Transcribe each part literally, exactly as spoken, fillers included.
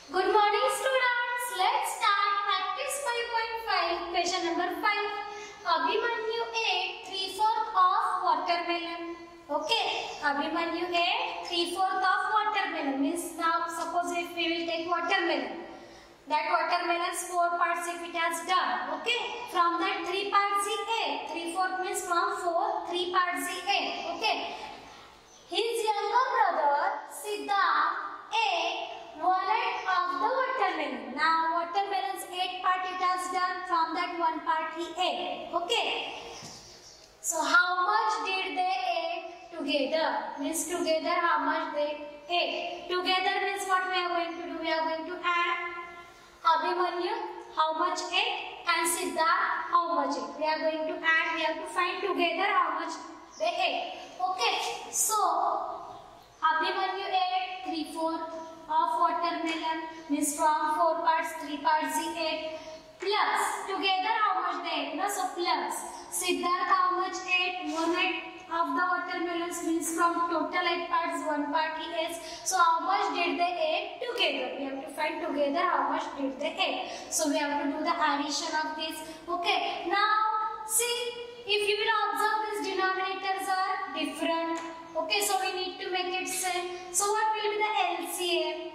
Good morning students. Let's start practice five point five question number five. Abhimanyu ate three fourths of watermelon. Okay. Abhimanyu ate three fourths of watermelon. Means now suppose if we will take watermelon. That watermelon's four parts if it has done. Okay. From that three parts he ate. three fourths means from four, three parts he ate. Okay. His younger brother Siddharth ate one eighth of the watermelon. Now watermelon's eight part it has done. From that one part he ate. Okay. So how much did they eat together? Means together how much they ate. Together means what we are going to do? We are going to add Abhimanyu how much ate and Siddharth how much ate. We are going to add. We have to find together how much they ate. Okay. So Abhimanyu ate three fourths of watermelon, means from four parts, three parts he ate, plus together how much they ate, no? So plus Siddharth how much ate, one eighth of the watermelons, means from total eight parts, one part he ate. So how much did they eat together? We have to find together how much did they eat. So we have to do the addition of this. Okay. Now see, if you will observe, these denominators are different. Okay, so we need to make it same. So what will be the L C M?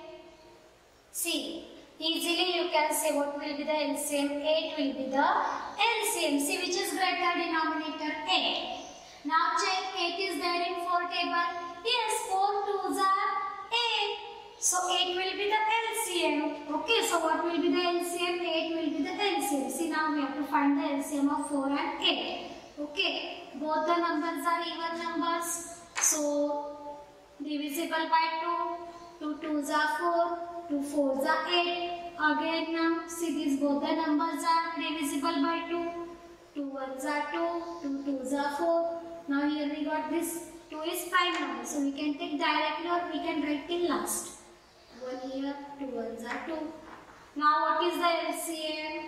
See, easily you can say what will be the L C M. eight will be the L C M. See which is greater denominator eight. Now check, eight is there in four table. Yes, four twos are eight. So eight will be the L C M. Okay, so what will be the L C M? eight will be the L C M. See now we have to find the L C M of four and eight. Okay, both the numbers are even numbers. So divisible by two. two twos are four. two fours are eight. Again now see these both the numbers are divisible by two. two ones are two. two twos are four. Now here we got this. two is prime number. So we can take directly or we can write till last. one here. two ones are two. Now what is the L C M?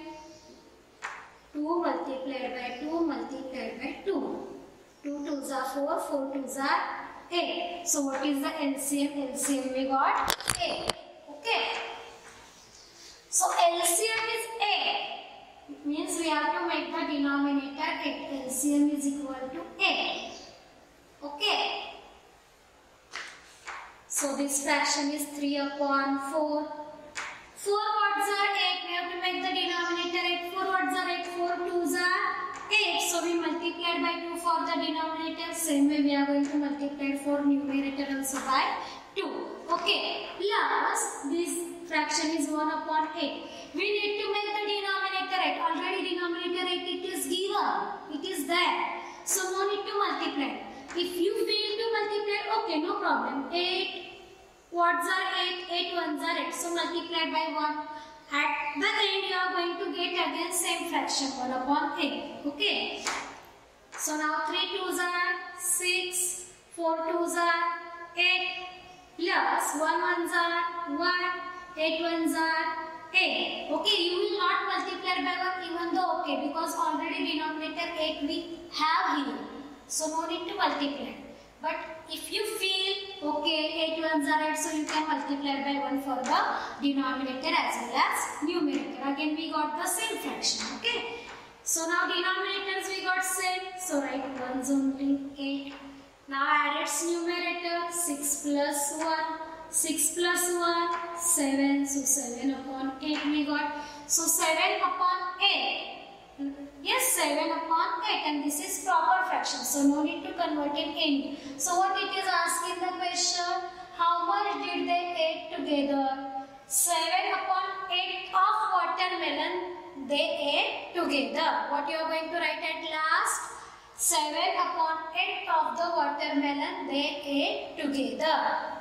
two multiplied by two multiplied by two. two twos are four. four twos are eight. So what is the L C M? L C M we got eight. Okay. So L C M is eight. It means we have to make the denominator eight. L C M is equal to eight. Okay. So this fraction is three upon four. four odds are eight. We have to make the denominator eight. four odds are eight. four twos are eight. So we multiplied by two for the denominator. Same way we are going to multiply for numerator also by two. Okay. Plus this fraction is one upon eight. We need to make the denominator eight. Already denominator eight it is given. It is there. So no need to multiply. If you fail to multiply, okay, no problem. eight odds are eight. eight ones are eight. So multiplied by one. At the end you are going to get again same fraction one upon eight. Okay. So now three twos are six. four twos are eight. Plus one ones are one. eight ones are eight. Okay, you will not multiply by one even though okay, because already denominator eight we have here. So no need to multiply. But if you feel okay, eight ones are eight, so you can multiply by one for the denominator as well as numerator. Again we got the same fraction. Okay. So now denominators we got same. So write ones only eight. Now add its numerator six plus one. six plus one, seven. So seven upon eight we got. So seven upon eight. Yes, seven upon eight, and this is proper fraction. So no need to convert it in. So what it is asking the question, how much did they eat together? seven upon eight of watermelon they ate together. What you are going to write at last? seven upon eight of the watermelon they ate together.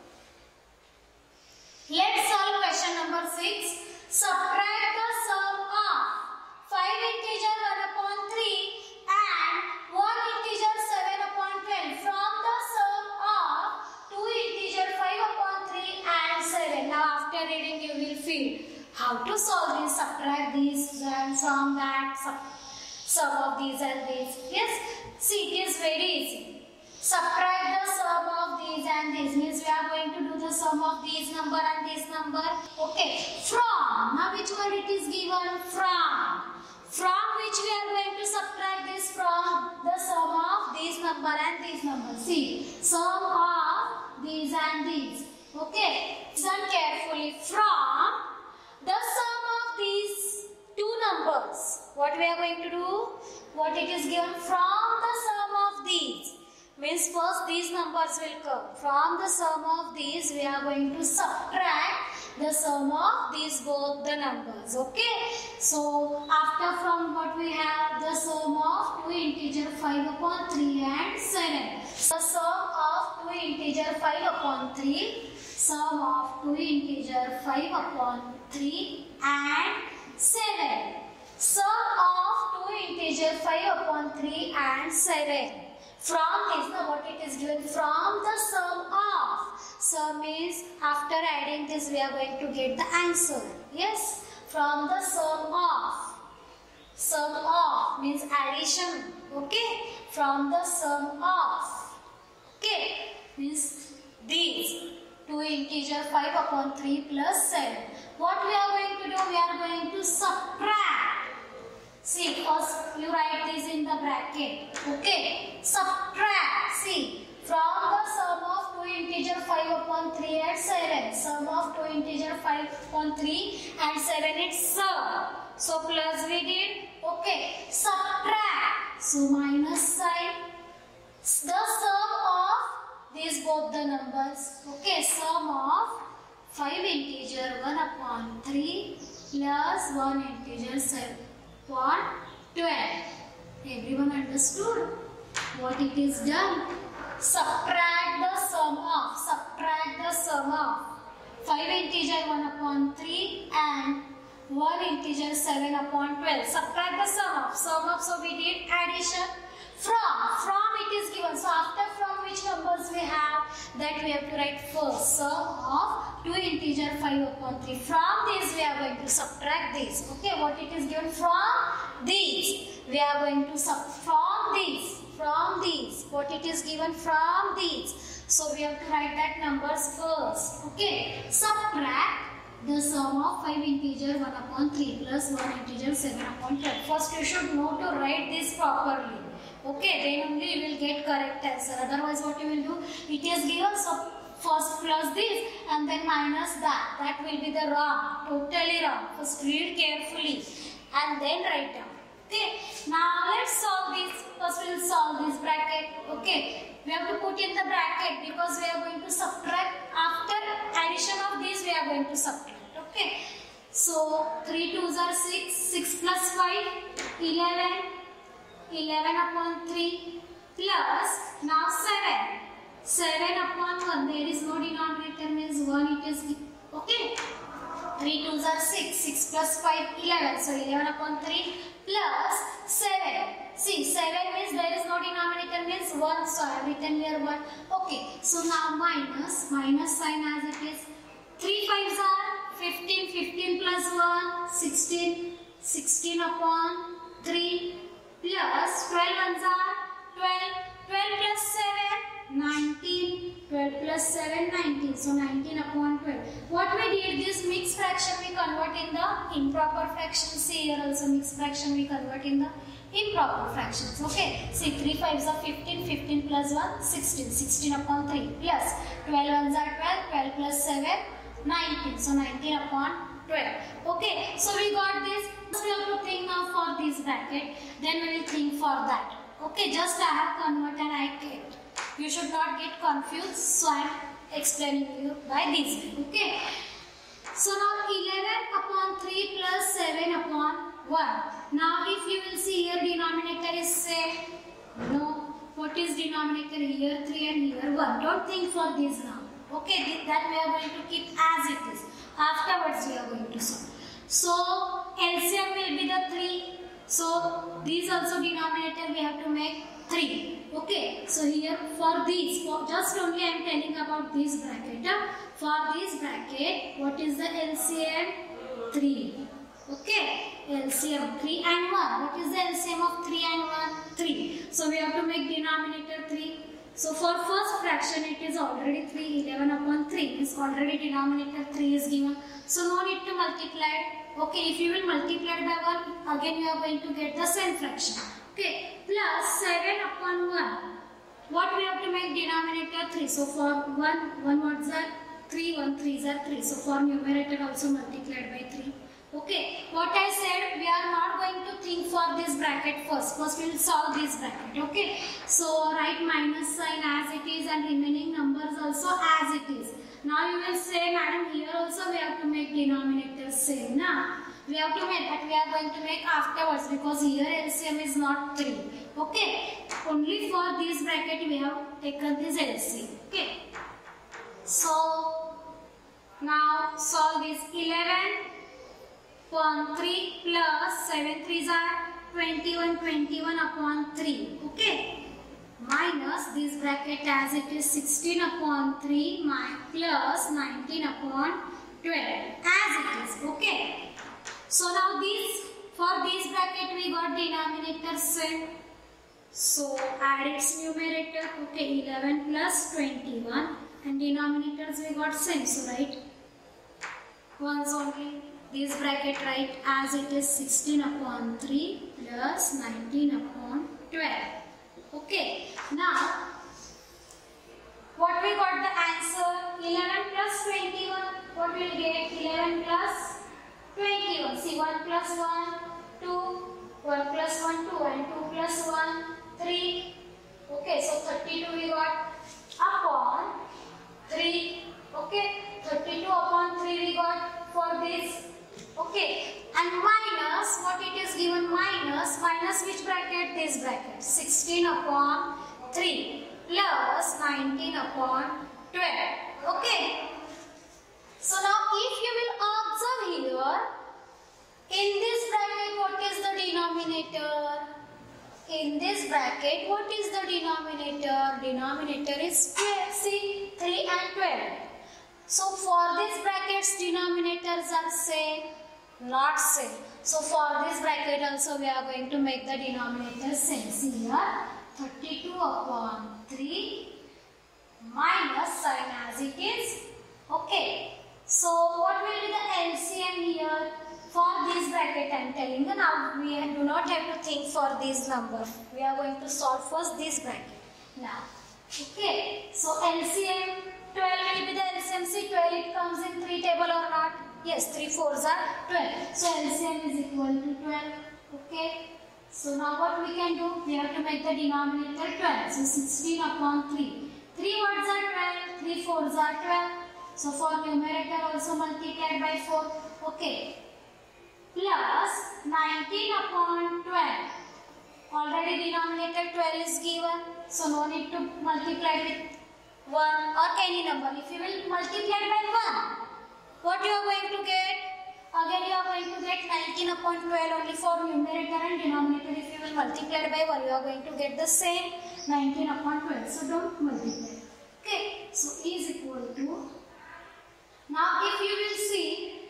Let's solve question number six. Subtract the sum of five integer one upon three and one integer seven upon twelve from the sum of two integer five upon three and seven. Now after reading you will feel how to solve this, subtract these and sum that, sum, sum of these and these. Yes, see it is very easy. Subtract the sum of these and these, means we are going to do the sum of these number and this number. Okay. method it is given from. From which we are going to subtract this from the sum of these number and these numbers. See, sum of these and these. Okay, listen carefully. From the sum of these two numbers. What we are going to do? What it is given from the sum of these. Means first these numbers will come. From the sum of these we are going to subtract the sum of these both the numbers. Okay. So after from what we have, the sum of two integer five upon three and seven. The sum of two integer five upon three. Sum of two integer five upon three and seven. Sum of two integer five upon three and seven. From this, now what it is given? From the sum of. Sum is after adding this we are going to get the answer. Yes. From the sum of. Sum of means addition. Okay. From the sum of. Okay. Means these. two integer five upon three plus seven. What we are going to do? We are going to subtract. See, first you write this in the bracket. Okay. Subtract. See, from the sum of two integer five upon three and seven. Sum of two integer five upon three and seven it's sum. So plus we did. Okay. Subtract. So minus sign. The sum of these both the numbers. Okay. Sum of five integer one upon three plus one integer seven. What? twelve. Everyone understood what it is done? Subtract the sum of. Subtract the sum of five integer one upon three and one integer seven upon twelve. Subtract the sum of. Sum of, so we did addition. From. From it is given. So after from which numbers we have? That we have to write first. Sum of two integer five upon three. From this we are going to subtract this. Okay, what it is given? From these. We are going to sub from these. From these. What it is given? From these. So we have to write that numbers first. Okay. Subtract the sum of five integer one upon three plus one integer seven upon twelve. First you should know to write this properly. Okay, then only you will get correct answer. Otherwise what you will do? It is given, so first plus this and then minus that. That will be the wrong. Totally wrong. First read carefully and then write down. Okay. Now let's solve this. First we will solve this bracket. Okay. We have to put in the bracket because we are going to subtract. After addition of these we are going to subtract. Okay. So three twos are six. six plus five. eleven. eleven upon three plus now seven. seven upon one. There is no denominator, means one it is. Okay. three twos are six. six plus five, eleven. So eleven upon three plus seven. See, seven means there is no denominator, means one. So I have written here one. Okay. So now minus. Minus sign as it is. three fives are fifteen. fifteen plus one, sixteen. sixteen upon three. Plus twelve ones are twelve. twelve plus seven, nineteen. twelve plus seven, nineteen. So nineteen upon twelve. What we did, this mixed fraction we convert in the improper fraction. See here also mixed fraction we convert in the improper fractions. Okay. See, three fives are fifteen. fifteen plus one, sixteen. sixteen upon three. Plus twelve ones are twelve. twelve plus seven, nineteen. So nineteen upon twelve. Okay. So we got this. So we have to think now for this bracket. Then we will think for that. Okay. Just I have converted and I kept. You should not get confused. So I am explaining you by this way. Okay. So now eleven upon three plus seven upon one. Now if you will see here denominator is same. No. What is denominator here? three and here one. Don't think for this now. Okay. That we are going to keep as it is. Afterwards we are going to solve. So L C M will be the three. So these also denominator we have to make three. Okay. So here for these, for just only I am telling about this bracket. Huh? For this bracket, what is the L C M? three. Okay. L C M three and one. What is the L C M of three and one? three. So we have to make denominator three. So for first fraction it is already three, eleven upon three is already denominator three is given. So no need to multiply. Okay, if you will multiply by one, again you are going to get the same fraction. Okay, plus seven upon one. What we have to make denominator three. So for one, one what's that? three, one threes are three. So for numerator also multiplied by three. Okay, what I said, we are not going to think for this bracket first. First we will solve this bracket. Okay, so write minus sign as it is and remaining numbers also as it is. Now you will say, madam, here also we have to make denominator same. Now we have to make, but we are going to make afterwards because here L C M is not three. Okay, only for this bracket we have taken this L C M. Okay, so now solve this. Eleven upon three plus seven threes are twenty-one, twenty-one upon three. Okay, minus this bracket as it is sixteen upon three plus nineteen upon twelve as it is. Okay, so now this, for this bracket we got denominator same. So add its numerator. Okay, eleven plus twenty-one and denominators we got same. So write ones only. This bracket write as it is sixteen upon three plus nineteen upon twelve. Okay, now what we got the answer? eleven plus twenty-one. What will get? eleven plus twenty-one. See, one plus one, two. one plus one, two. And two plus one, three. Okay, so thirty-two we got upon three. Okay, thirty-two upon three we got for this. Okay, and minus, what it is given? Minus, minus which bracket? This bracket. sixteen upon three plus nineteen upon twelve. Okay, so now if you will observe here, in this bracket what is the denominator? In this bracket what is the denominator? Denominator is twelve. See, three and twelve. So for these brackets denominators are same, not same. So for this bracket also we are going to make the denominator same. See here, thirty-two upon three minus sign as it is. Okay, so what will be the L C M here? For this bracket I am telling you, now we do not have to think for this number. We are going to solve first this bracket. Now, okay, so L C M twelve will be the L C M. See, twelve it comes in three table or not? Yes, three fours are twelve. So L C M is equal to twelve. Okay, so now what we can do? We have to make the denominator twelve. So sixteen upon three. three words are twelve, three fours are twelve. So for numerator also multiplied by four. Okay, plus nineteen upon twelve. Already denominator twelve is given. So no need to multiply with one or any number. If you will multiply by one, what you are going to get? Again you are going to get nineteen upon twelve only for numerator and denominator. If you will multiply by one, you are going to get the same nineteen upon twelve. So don't multiply. Okay, so is equal to, now if you will see,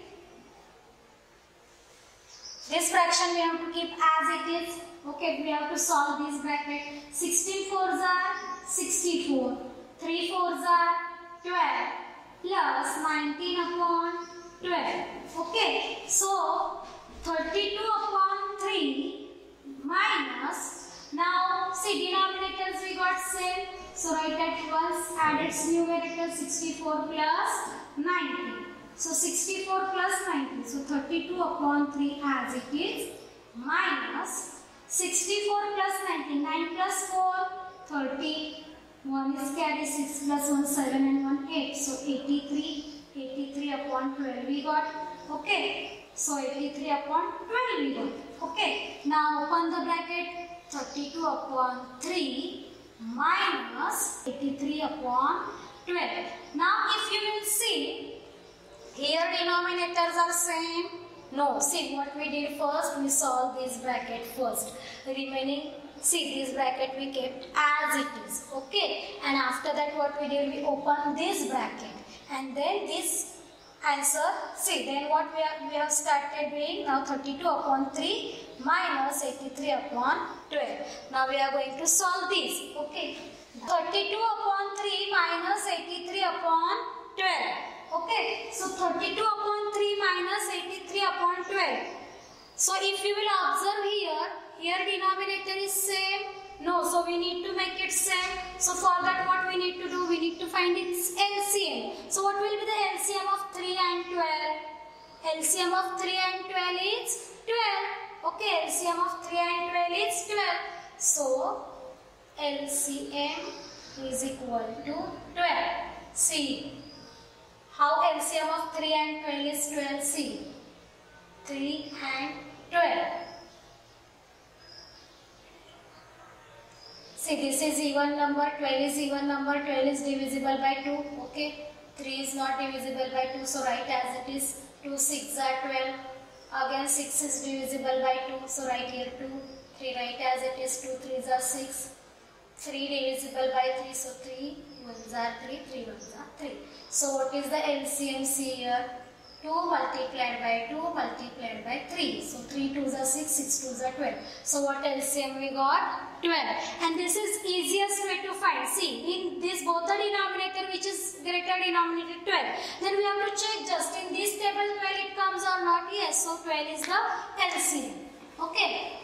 this fraction we have to keep as it is. Okay, we have to solve this bracket. sixteen fours are sixty-four. three fours are twelve plus nineteen upon twelve. Okay, so thirty-two upon three minus, now see denominators we got same. So write at once, add its numerator sixty-four plus nineteen. So sixty-four plus nineteen. So thirty-two upon three as it is minus sixty-four plus nineteen. nine plus four, thirty. one is carry, six plus one, seven and one, eight. So eighty-three. eighty-three upon twelve we got. Okay. So eighty-three upon twelve we got. Okay. Now open the bracket. thirty-two upon three minus eighty-three upon twelve. Now if you will see, here denominators are same. No, see what we did first, we solved this bracket first. Remaining, see this bracket we kept as it is. Okay, and after that what we did, we opened this bracket and then this answer. See, then what we have, we have started doing now, thirty-two upon three minus eighty-three upon twelve. Now we are going to solve this. Okay, thirty-two upon three minus eighty-three upon twelve. Okay, so thirty-two upon three minus eighty-three upon twelve. So if you will observe here, here denominator is same. No, so we need to make it same. So for that what we need to do? We need to find its L C M. So what will be the L C M of three and twelve? L C M of three and twelve is twelve. Okay, L C M of three and twelve is twelve. So L C M is equal to twelve. See how L C M of three and twelve is twelve. See, three and twelve. See, this is even number, twelve is even number, twelve is divisible by two. Okay, three is not divisible by two, so write as it is. two six are twelve. Again six is divisible by two, so write here two. three write as it is, two threes are six. three divisible by three, so three ones are three, three ones are three. So what is the L C M C here? two multiplied by two multiplied by three. So three twos are six, six twos are twelve. So what L C M we got? twelve. And this is easiest way to find. See, in this both the denominator which is greater denominator twelve. Then we have to check just in this table twelve it comes or not. Yes, so twelve is the L C M. Okay.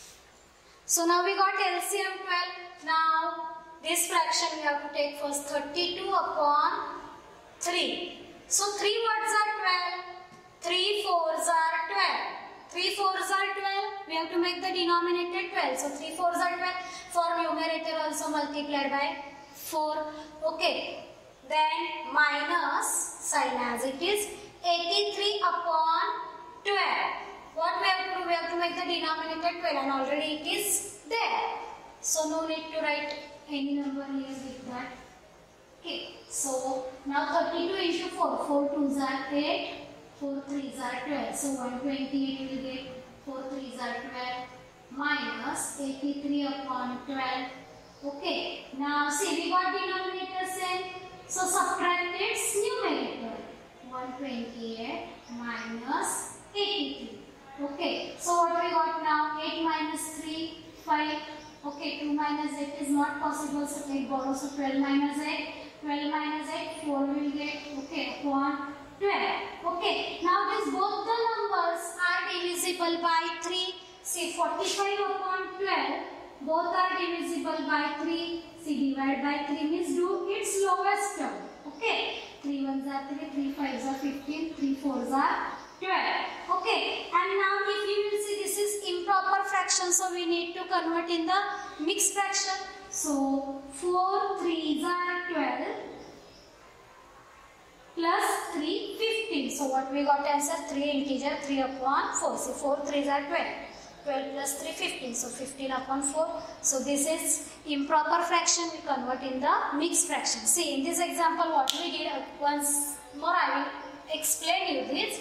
So now we got L C M twelve. Now this fraction we have to take first thirty-two upon three. So three words are twelve, three fours are twelve, three fours are twelve, we have to make the denominator twelve, so three fours are twelve, for numerator also multiplied by four, okay, then minus, sign as it is, eighty-three upon twelve, what we have to do, we have to make the denominator twelve and already it is there, so no need to write any number here with that. Okay, so now thirty-two into four, four twos are eight, four threes are twelve, so one hundred twenty-eight will get four threes are twelve minus eighty-three upon twelve. Okay, now see we got denominator same, so subtract its numerator, one hundred twenty-eight minus eighty-three. Okay, so what we got now? eight minus three, five. Okay, two minus eight is not possible, so take borrow, so twelve minus eight. twelve minus eight, four will get, okay, upon twelve. Okay, now these both the numbers are divisible by three. See, forty-five upon twelve, both are divisible by three. See, divide by three means do its lowest term. Okay, three ones are three, three fives are fifteen, three fours are twelve. Okay, and now if you will see this is improper fraction, so we need to convert in the mixed fraction. So four threes are twelve plus three, fifteen. So what we got answer? three integer, three upon four. So four threes are twelve. twelve plus three, fifteen. So fifteen upon four. So this is improper fraction. We convert in the mixed fraction. See, in this example what we did, once more I will explain you this.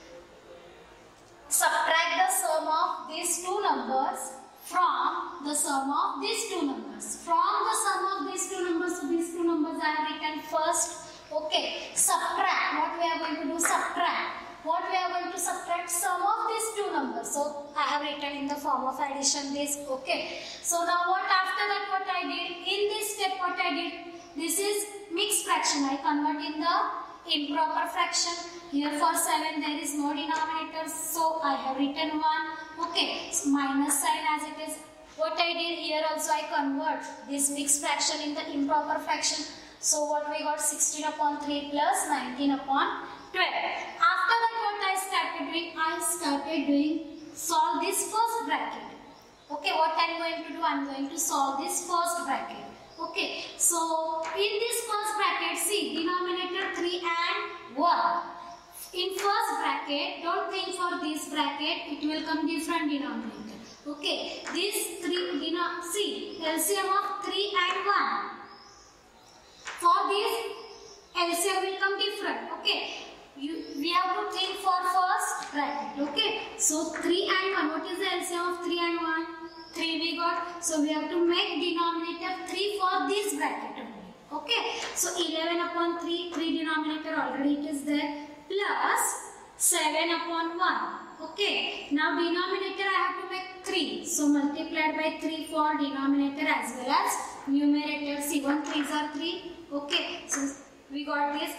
Subtract the sum of these two numbers from the sum of these two numbers. From the sum of these two numbers, so these two numbers I have written first. Okay, subtract. What we are going to do? Subtract. What we are going to subtract? Sum of these two numbers. So I have written in the form of addition this. Okay. So now what after that what I did? In this step what I did? This is mixed fraction. I convert in the improper fraction. Here for seven there is no denominator, so I have written one. Okay, so minus sign as it is. What I did here also I convert this mixed fraction in the improper fraction. So what we got? sixteen upon three plus nineteen upon twelve. After that what I started doing? I started doing solve this first bracket. Okay, what I am going to do? I am going to solve this first bracket. Okay, so in this first bracket, see denominator three and one. In first bracket, don't think for this bracket, it will come different denominator. Okay, these three, you know, see L C M of three and one. For this, L C M will come different. Okay, you, we have to think for first bracket. Okay, so three and one. What is the L C M of three and one? three we got. So we have to make denominator three for this bracket only. Okay, so eleven upon three, three denominator already it is there. Plus seven upon one. Okay. Now denominator I have to make three. So multiplied by three for denominator as well as numerator. See, one threes are three. Okay. So we got this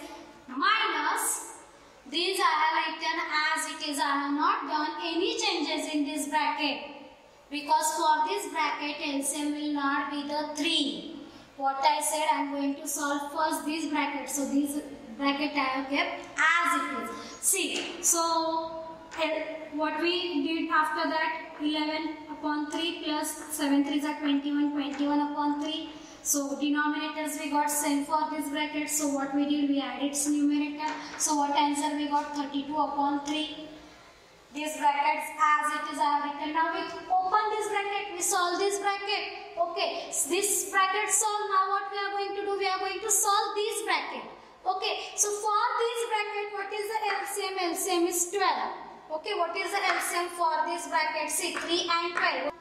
minus. These I have written as it is. I have not done any changes in this bracket. Because for this bracket L C M will not be the three. What I said, I am going to solve first this bracket. So this bracket I have kept as it is. See, so what we did after that, eleven upon three plus seven threes are twenty-one, twenty-one upon three. So denominators we got same for this bracket. So what we did, we added its numerator. So what answer we got, thirty-two upon three. These brackets as it is I have written. Now we open this bracket, we solve this bracket. Okay, so this bracket solved. Now what we are going to do, we are going to solve this bracket. Okay, so for this bracket, what is the L C M? L C M is twelve. Okay, what is the L C M for this bracket? See, three and twelve.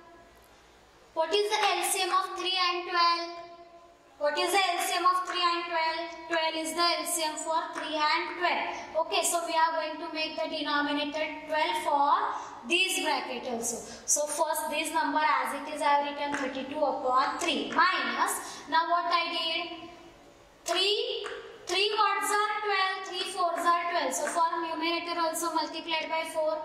What is the L C M of three and twelve? What is the L C M of three and twelve? twelve is the L C M for three and twelve. Okay, so we are going to make the denominator twelve for this bracket also. So first this number as it is I have written thirty-two upon three minus. Now what I did? three, three ones are twelve, three fours are twelve. So for numerator also multiplied by four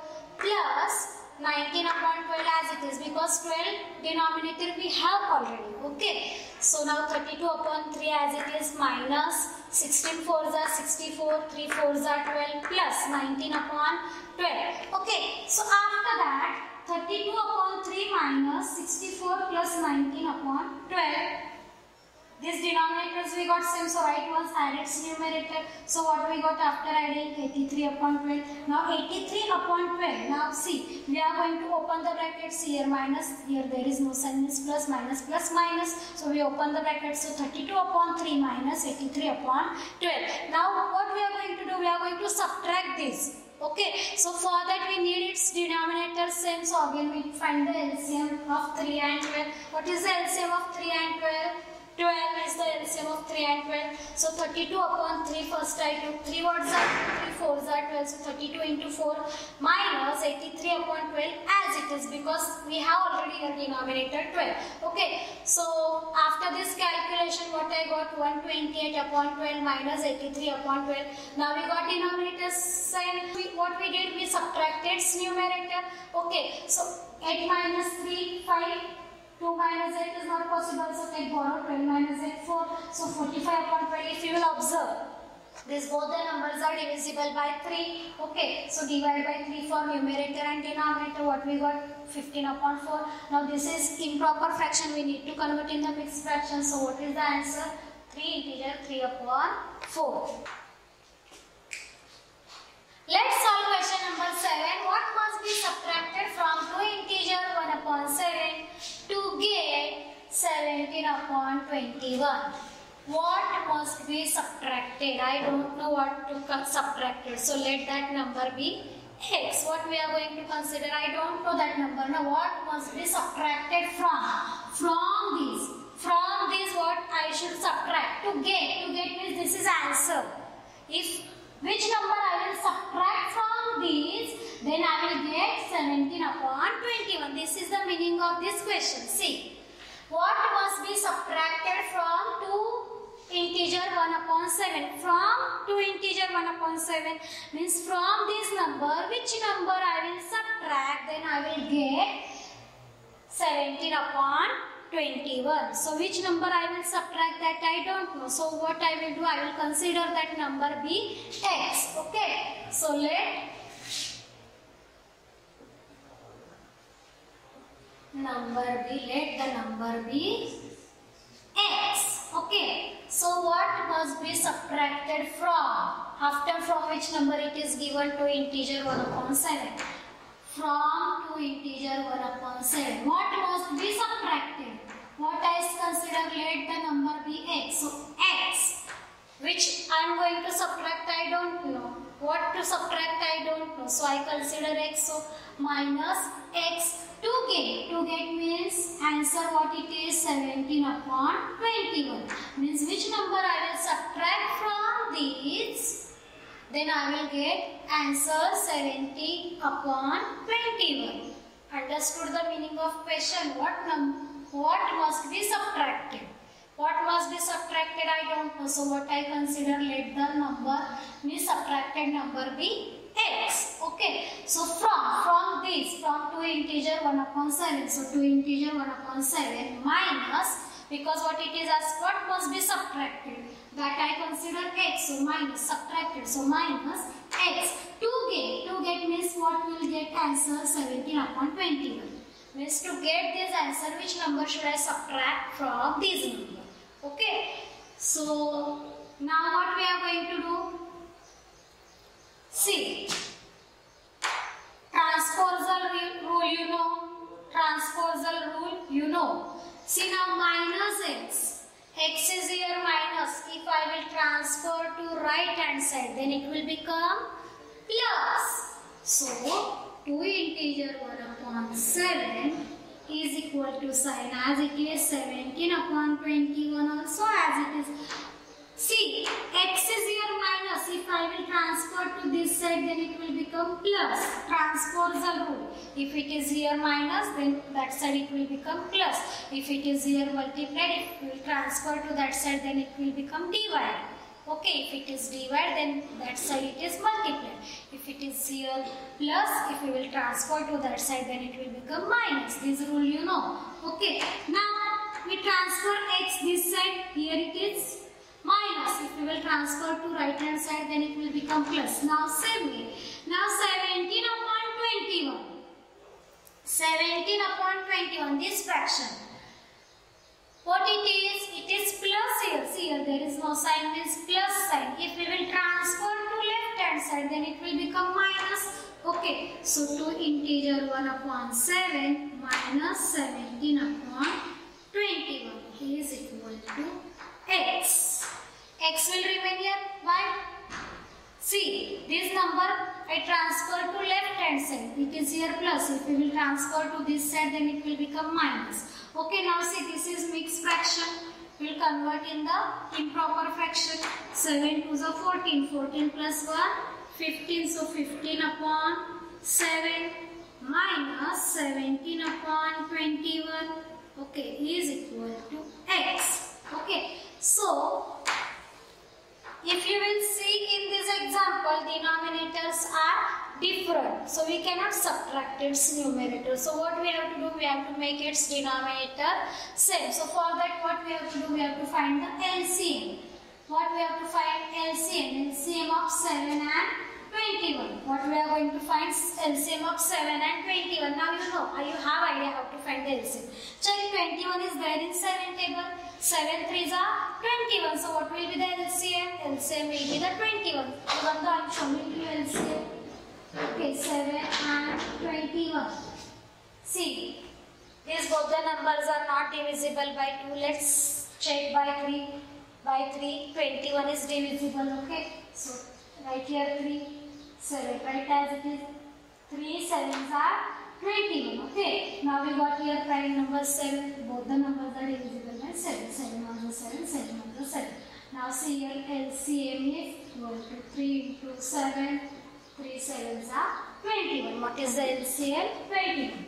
plus nineteen upon twelve as it is, because twelve denominator we have already. Okay, so now thirty-two upon three as it is minus sixteen fours are sixty-four, three fours are twelve plus nineteen upon twelve. Okay, so after that thirty-two upon three minus sixty-four plus nineteen upon twelve. These denominators we got same, so right ones add its numerator. So what we got after adding eighty-three upon twelve. Now eighty-three upon twelve. Now see, we are going to open the brackets here, minus, here there is no sign, means plus, minus, plus, minus. So we open the brackets, so thirty-two upon three minus eighty-three upon twelve. Now what we are going to do, we are going to subtract this. Okay, so for that we need its denominator same, so again we find the L C M of three and twelve. What is the L C M of three and twelve? twelve is the L C M of three and twelve. So thirty-two upon three, first I took three words are three fours are twelve. So thirty-two into four minus eighty-three upon twelve as it is, because we have already a denominator twelve. Okay, so after this calculation what I got, one hundred twenty-eight upon twelve minus eighty-three upon twelve. Now we got denominator same. We, what we did, we subtracted its numerator. Okay, so eight minus three, five. two minus eight is not possible, so take borrow, twelve minus eight, four. So forty-five upon twelve, if you will observe, these both the numbers are divisible by three. Okay, so divide by three for numerator and denominator. What we got? fifteen upon four. Now this is improper fraction, we need to convert in the mixed fraction. So what is the answer? three integer three upon four. Let's solve question number seven. What must be subtracted from two integer one upon seven to get seventeen upon twenty-one? What must be subtracted? I don't know what to subtract it. So let that number be x. What we are going to consider? I don't know that number. Now what must be subtracted from? From this. From this what I should subtract? To get. To get means this is answer. If which number I will subtract from these, then I will get seventeen upon twenty-one. This is the meaning of this question. See, what must be subtracted from two integer one upon seven? From two integer one upon seven means from this number, which number I will subtract, then I will get seventeen upon twenty-one. So which number I will subtract, that I don't know. So what I will do, I will consider that number be x. Okay. So let number be, let the number be x. Okay. So what must be subtracted from? After from which number it is given to integer one upon seven. From two integer one upon seven. What must be subtracted? What I consider, let the number be x. So x, which I am going to subtract, I don't know. What to subtract, I don't know. So I consider x. So minus x to get. To get means answer what it is, seventeen upon twenty-one. Means which number I will subtract from these, then I will get answer seventeen upon twenty-one. Understood the meaning of question? What num what must be subtracted? What must be subtracted? I don't know. So what I consider, let the number be subtracted number be x. Okay. So from from this, from two integer one upon seven. So two integer one upon seven minus, because what it is asked, what must be subtracted? That I consider x. So minus subtracted. So minus x. To get, to get means what will get answer seventeen upon twenty-one. Means to get this answer, which number should I subtract from this number? Okay. So now what we are going to do? See, transposal rule you know. Transposal rule you know. See now minus x. X is here minus. If I will transfer to right hand side, then it will become plus. So two integer one upon seven is equal to sign as it is seventeen upon twenty-one also as it is. See, x is here minus. If I will transfer to this side, then it will become plus. Transposal rule. If it is here minus, then that side it will become plus. If it is here multiplied, if we will transfer to that side, then it will become divide. Okay, if it is divide, then that side it is multiplied. If it is here plus, if we will transfer to that side, then it will become minus. This rule you know. Okay, now we transfer x this side, here it is minus. If we will transfer to right hand side, then it will become plus. Now same way. Now seventeen upon twenty-one. seventeen upon twenty-one, this fraction. What it is? It is plus here. See here, there is no sign, means plus sign. If we will transfer to left hand side, then it will become minus. Okay, so two integer one upon seven minus seventeen upon twenty-one is equal to x. X will remain here. Why? See, this number I transfer to left hand side. It is here plus. If we will transfer to this side, then it will become minus. Okay, now see, this is mixed fraction. We will convert in the improper fraction. seven twos are fourteen. fourteen plus one, fifteen. So fifteen upon seven minus seventeen upon twenty-one. Okay, is equal to x. Okay, so if you will see in this example, denominators are different. So we cannot subtract its numerator. So what we have to do? We have to make its denominator same. So for that, what we have to do? We have to find the L C M. What we have to find? L C M. L C M of seven and twenty-one. What we are going to find? L C M of seven and twenty-one. Now you know, you have idea how to find the L C M. Check, twenty-one is there in seven table. seven threes are twenty-one. So what will be the L C M? L C M will be the twenty-one. Even though I am showing you L C M. Okay, seven and twenty-one. See, these both the numbers are not divisible by two. Let's check by three. By three, twenty-one is divisible. Okay, so write here three, seven. Write as it is. three sevens are twenty-one. Okay, now we got here prime number seven. Both the numbers are divisible by seven. seven ones are seven, seven ones are seven. Now see here L C M is equal to three into seven. three sevens are twenty-one. What is the L C M? twenty-one.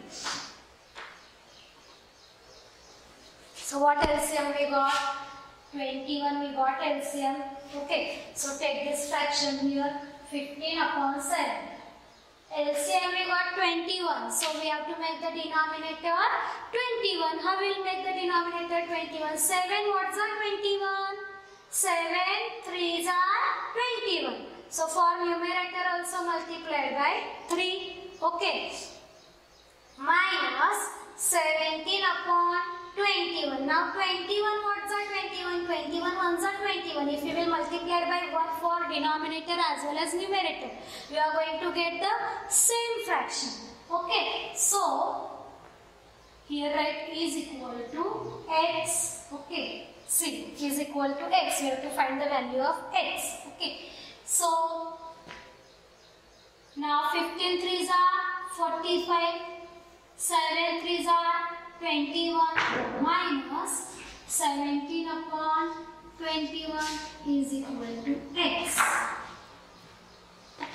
So what L C M we got? twenty-one we got L C M. Okay, so take this fraction here, fifteen upon seven. L C M we got twenty-one. So we have to make the denominator twenty-one. How will make the denominator twenty-one? seven what's are twenty-one? seven threes are twenty-one. So for numerator also multiplied by three. Okay. Minus seventeen upon twenty-one. Now twenty-one what's are twenty-one? twenty-one ones are twenty-one. If you will multiply by one for denominator as well as numerator, you are going to get the same fraction. Okay. So here write is equal to x. Okay. See, is equal to x. We have to find the value of x. Okay. So now fifteen threes are forty-five, seven threes are twenty-one minus seventeen upon twenty-one is equal to x.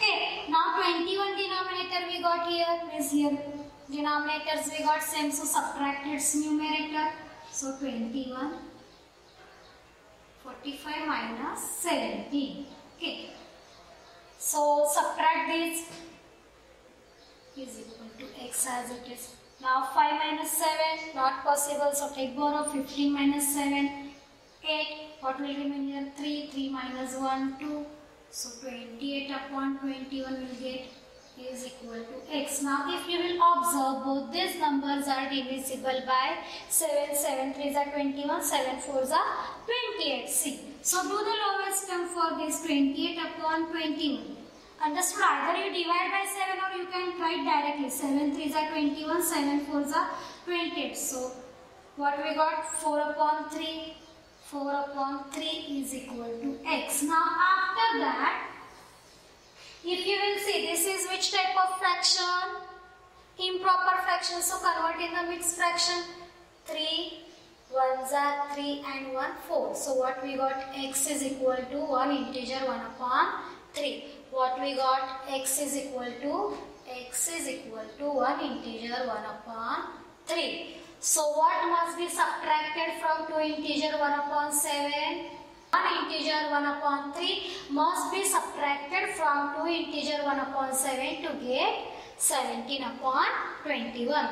Okay, now twenty-one denominator we got here, means here denominators we got same, so subtract its numerator. So twenty-one, forty-five minus seventeen. Okay, so subtract this is equal to x as it is. Now five minus seven, not possible, so take borrow. Fifteen minus seven, eight. What will remain here? three. three minus one, two. So twenty-eight upon twenty-one will get is equal to x. Now if you will observe, both these numbers are divisible by seven. seven threes are twenty-one, seven fours are twenty-eight. See. So do the lowest term for this, twenty-eight upon twenty-one. Understood? Either you divide by seven or you can write directly. seven threes are twenty-one, seven fours are twenty-eight. So what we got? four upon three. four upon three is equal to x. Now after that, if you will see, this is which type of fraction? Improper fraction. So convert in the mixed fraction. three, ones are three and one, four. So what we got? X is equal to one integer one upon three. What we got? X is equal to, x is equal to one integer one upon three. So what must be subtracted from two integer one upon seven? one integer one upon three must be subtracted from two integer one upon seven to get seventeen upon twenty-one.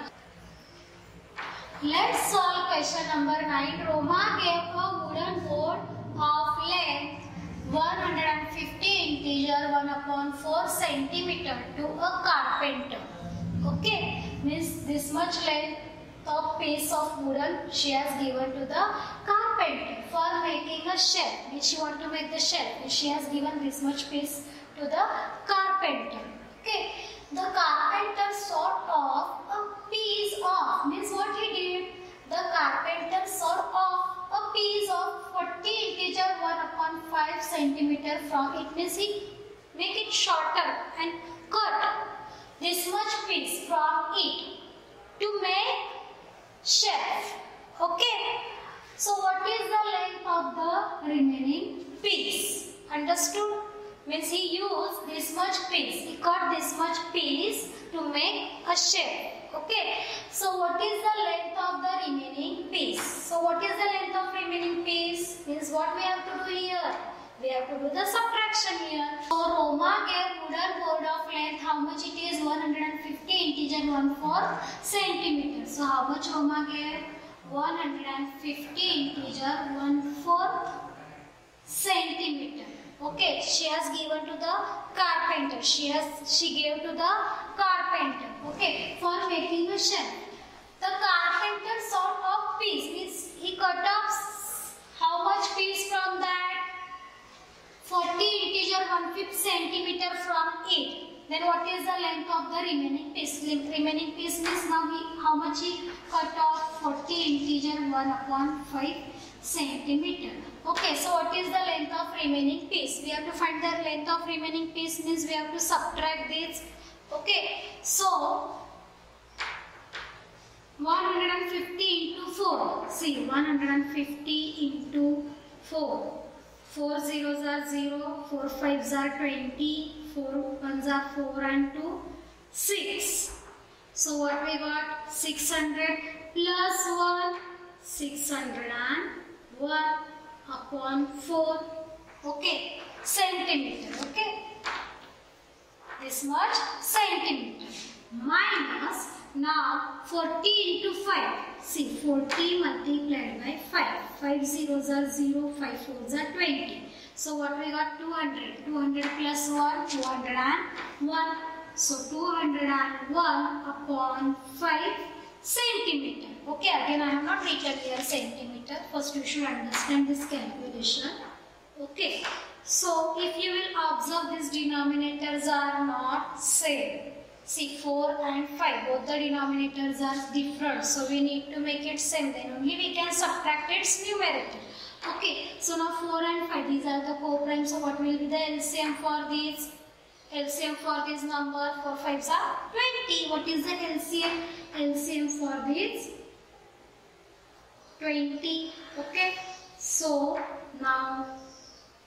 Let's solve question number nine. Roma gave a wooden board of length one hundred fifty integer one upon four centimeter to a carpenter. Okay, means this much length of piece of wooden she has given to the carpenter for making a shelf. Means she want to make the shelf. She has given this much piece to the carpenter. Okay, the carpenter sawed off a piece of, means what he did? The carpenter sawed off a piece of forty integer one upon five centimeter from it, means he make it shorter and cut this much piece from it to make shelf. Okay, so what is the length of the remaining piece? Understood? Means he used this much piece, he cut this much piece to make a shelf. Okay, so what is the length of the remaining piece? So what is the length of remaining piece? Means what we have to do here? We have to do the subtraction here. So Roma gave wooden board of length, how much it is? one hundred fifty integer one fourth centimeter. So how much Roma gave? one hundred fifty integer one fourth centimeter. Okay, she has given to the carpenter. She has she gave to the carpenter. Okay, for making a shelf. The carpenter sort of piece, means he cut off how much piece from that? forty integer one fifth centimeter from it. Then what is the length of the remaining piece? Remaining piece means now he, how much he cut off? forty integer one upon five centimeter. Okay, so what is the length of remaining piece? We have to find the length of remaining piece, means we have to subtract this. Okay, so one hundred fifty into four. See, one hundred fifty into four. four zeros are zero, four fives are twenty, four ones are four and two, six. So what we got? six hundred plus one, six hundred one upon four. Okay, centimeter. Okay, this much centimeter. Minus now forty into five. See, forty multiplied by five. five zeros are zero, five fours are twenty. So what we got? two hundred. two hundred plus one, two hundred one. So two hundred one upon five centimeter. Okay, again I have not written here centimeter. First you should understand this calculation. Okay, so if you will observe, these denominators are not same. See, four and five, both the denominators are different. So we need to make it same, then only we can subtract its numerator. Okay, so now four and five, these are the co-primes. So what will be the L C M for these? L C M for this number, four fives are twenty. What is the L C M? L C M for this twenty. Okay, so now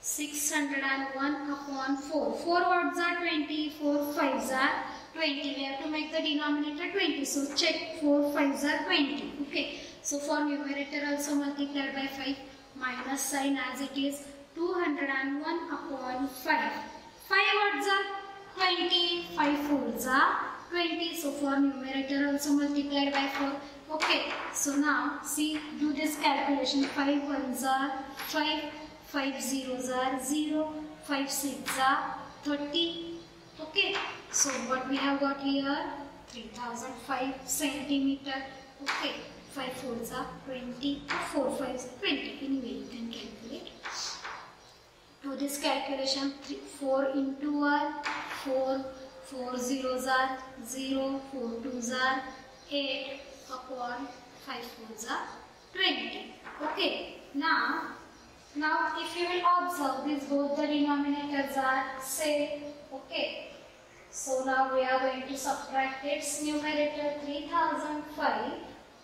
six hundred one upon four. four odds are twenty, four fives are twenty. We have to make the denominator twenty. So check, four fives are twenty. Okay. So for numerator also multiplied by five. Minus sign as it is, two hundred one upon five. five odds are twenty. five fours are twenty. So for numerator also multiplied by four. Okay. So now see, do this calculation. five ones are five. five zeros are zero. five sixes are thirty. Okay. So what we have got here? three thousand five centimeter. Okay. five fours are twenty. four fives are twenty. Anyway, you can calculate. Do this calculation. three, four into one. four. four zeros are zero. four twos are eight. Upon five fours are twenty. Okay. Now, now if you will observe, these both the denominators are same. Okay. So now we are going to subtract its numerator. Three thousand five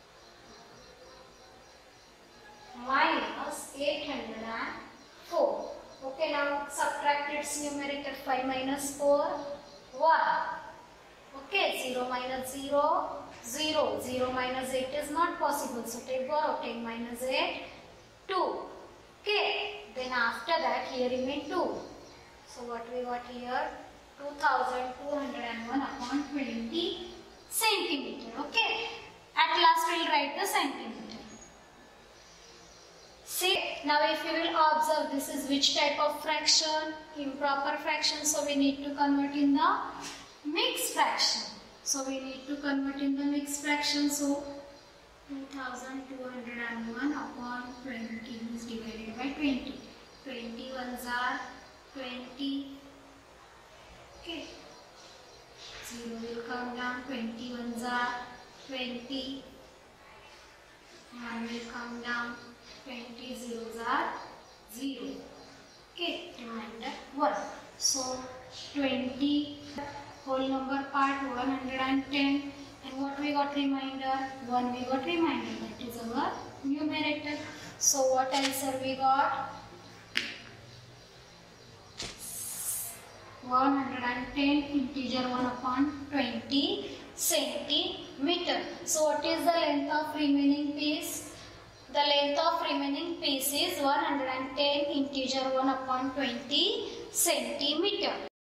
minus eight hundred four. Okay, now subtract its numerator. five minus four, one. Okay, zero minus zero, zero. zero minus eight is not possible. So take borrow. ten minus eight, two. Okay, then after that here remain two. So what we got here? two thousand two hundred one upon twenty centimeter. Okay, at last we will write the centimeter. See, now if you will observe, this is which type of fraction? Improper fraction. So we need to convert in the mixed fraction. So we need to convert in the mixed fraction. So two thousand two hundred one upon twenty is divided by twenty. twenty ones are twenty. Okay. zero will come down. twenty ones are twenty. one will come down. twenty zeros are zero. Okay, remainder one. So twenty whole number part one hundred ten, and what we got remainder? one we got remainder, that is our numerator. So what answer we got? one hundred ten integer one upon twenty centimeter. So what is the length of remaining piece? The length of remaining piece is one hundred ten integer one upon twenty centimeter.